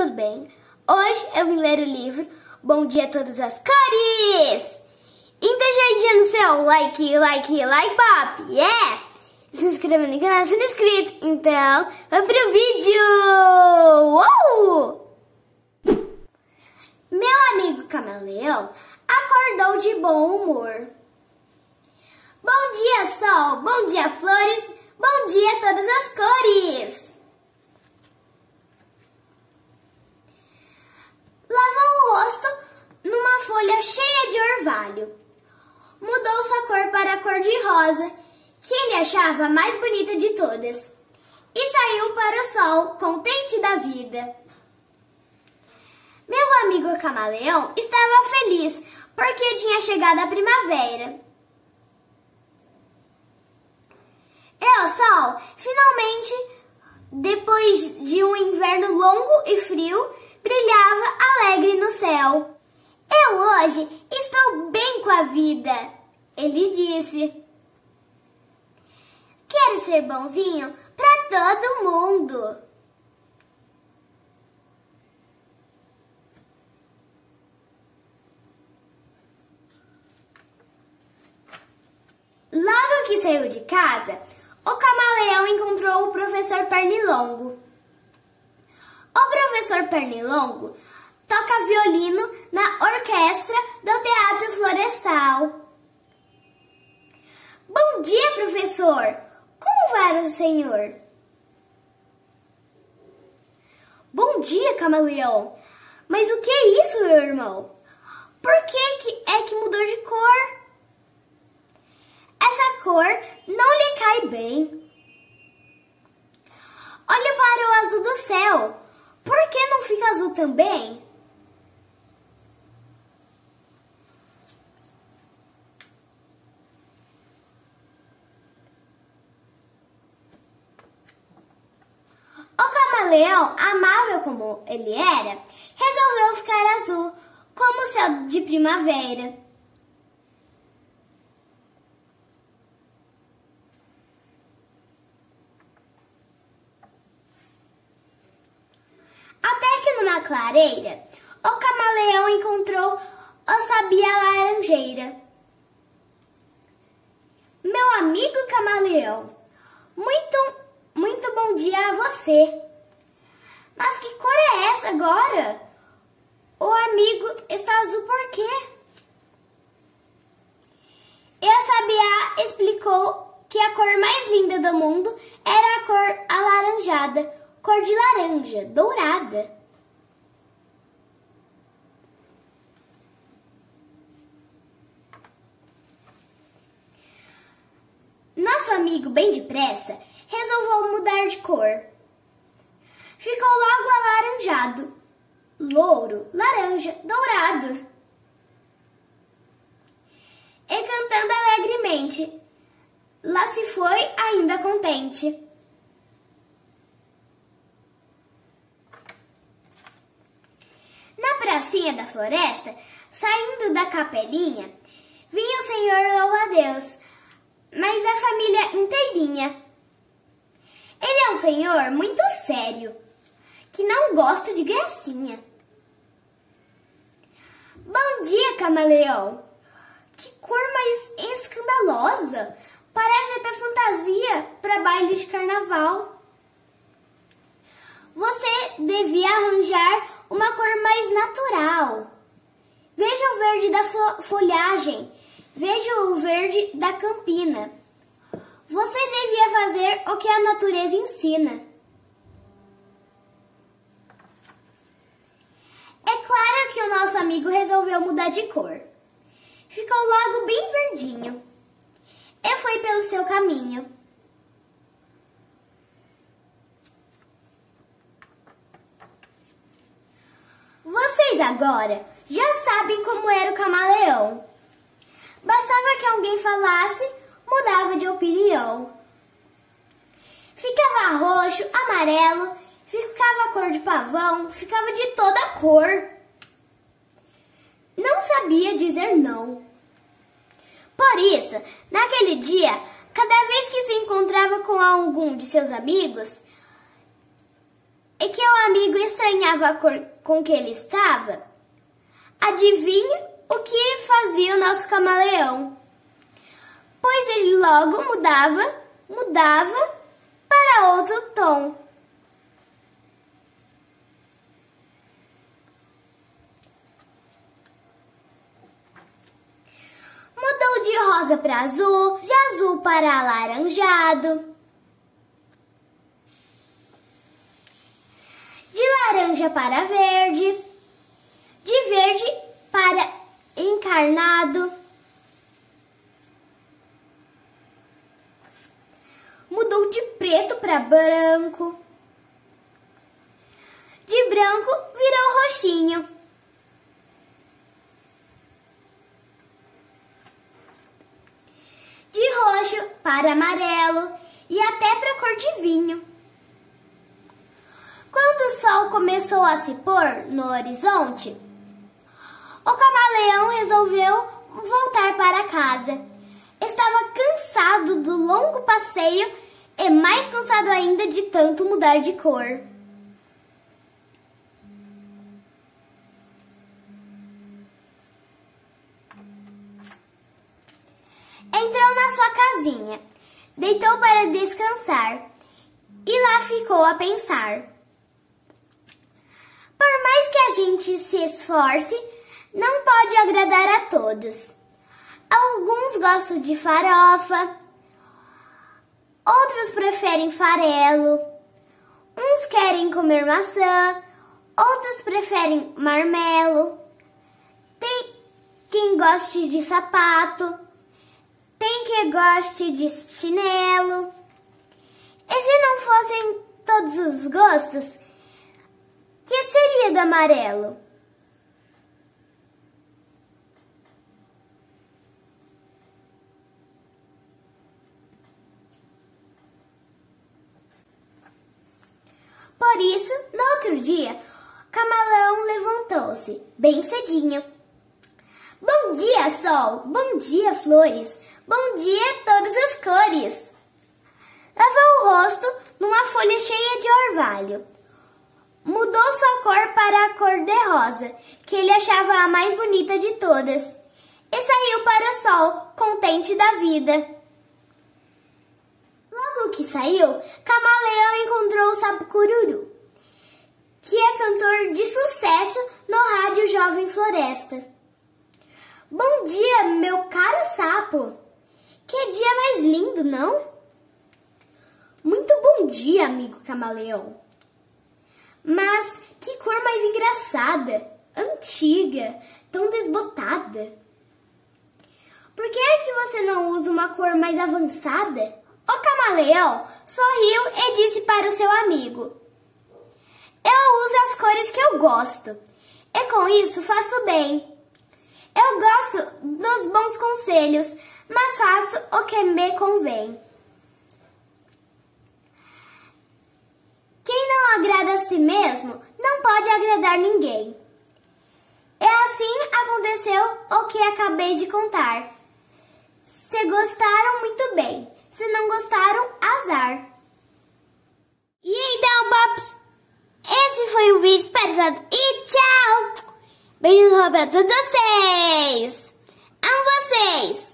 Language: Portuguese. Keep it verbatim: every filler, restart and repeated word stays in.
tudo bem? Hoje eu vim ler o livro Bom Dia a Todas as Cores! Então já deixa no seu like, like, like, pop, yeah! Se inscreva no canal se não é inscrito. Então, vamos pro vídeo! Uou! Meu amigo camaleão acordou de bom humor. Bom dia, sol! Bom dia, flores! Bom dia a todas as cores! Lavou o rosto numa folha cheia de orvalho. Mudou sua cor para a cor de rosa, que ele achava a mais bonita de todas. E saiu para o sol, contente da vida. Meu amigo camaleão estava feliz, porque tinha chegado a primavera. E o sol, finalmente, depois de um inverno longo e frio, brilhava alegre no céu. Eu hoje estou bem com a vida, ele disse. Quero ser bonzinho para todo mundo. Logo que saiu de casa, o camaleão encontrou o professor Pernilongo. O professor Pernilongo toca violino na orquestra do Teatro Florestal. Bom dia, professor! Como vai o senhor? Bom dia, camaleão! Mas o que é isso, meu irmão? Por que, que é que mudou de cor? Essa cor não lhe cai bem. Olha para o azul do céu. Por que não fica azul também? O camaleão, amável como ele era, resolveu ficar azul, como o céu de primavera. Até que numa clareira, o camaleão encontrou o sabiá laranjeira. Meu amigo camaleão, muito, muito bom dia a você. Mas que cor é essa agora? O amigo está azul por quê? E o sabiá explicou que a cor mais linda do mundo era a cor alaranjada, cor de laranja, dourada. Nosso amigo, bem depressa, resolveu mudar de cor. Ficou logo alaranjado, louro, laranja, dourado. E cantando alegremente, lá se foi ainda contente. Na pracinha da floresta, saindo da capelinha, vinha o senhor louva-a-Deus, mas a família inteirinha. Ele é um senhor muito sério, que não gosta de gracinha. Bom dia, camaleão! Que cor mais escandalosa! Parece até fantasia para baile de carnaval. Você devia arranjar uma cor mais natural. Veja o verde da folhagem, veja o verde da campina. Você devia fazer o que a natureza ensina. É claro que o nosso amigo resolveu mudar de cor. Ficou logo bem verdinho e foi pelo seu caminho. Vocês agora já sabem como era o camaleão. Bastava que alguém falasse, mudava de opinião. Ficava roxo, amarelo, ficava cor de pavão, ficava de toda cor. Não sabia dizer não. Por isso, naquele dia, cada vez que se encontrava com algum de seus amigos, e que o amigo estranhava a cor com que ele estava, adivinhe o que fazia o nosso camaleão? Pois ele logo mudava, mudava para outro tom. Mudou de rosa para azul, de azul para alaranjado, de laranja para verde, de verde para encarnado, mudou de preto para branco, de branco virou roxinho, de roxo para amarelo e até para cor de vinho. Quando o sol começou a se pôr no horizonte, o camaleão resolveu voltar para casa. Estava cansado do longo passeio e mais cansado ainda de tanto mudar de cor. Entrou na sua casinha, deitou para descansar e lá ficou a pensar. Por mais que a gente se esforce, não pode agradar a todos. Alguns gostam de farofa, outros preferem farelo, uns querem comer maçã, outros preferem marmelo, tem quem goste de sapato, tem quem goste de chinelo. E se não fossem todos os gostos, que seria do amarelo? Por isso, no outro dia, o camaleão levantou-se bem cedinho. Bom dia, sol! Bom dia, flores! Bom dia, todas as cores! Lavou o rosto numa folha cheia de orvalho. Mudou sua cor para a cor de rosa, que ele achava a mais bonita de todas, e saiu para o sol, contente da vida. Logo que saiu, Camaleão encontrou o Sapo Cururu, que é cantor de sucesso no rádio Jovem Floresta. Bom dia, meu caro sapo! Que dia mais lindo, não? Muito bom dia, amigo camaleão. Mas que cor mais engraçada, antiga, tão desbotada. Por que é que você não usa uma cor mais avançada? O camaleão sorriu e disse para o seu amigo: eu uso as cores que eu gosto, e com isso faço bem. Eu gosto dos bons conselhos, mas faço o que me convém. Quem não agrada a si mesmo, não pode agradar ninguém. E assim aconteceu o que acabei de contar. Se gostaram, muito bem. Se não gostaram, azar. E então, Pops, esse foi o vídeo. Espero que e tchau! Beijos para todos vocês! Amo vocês!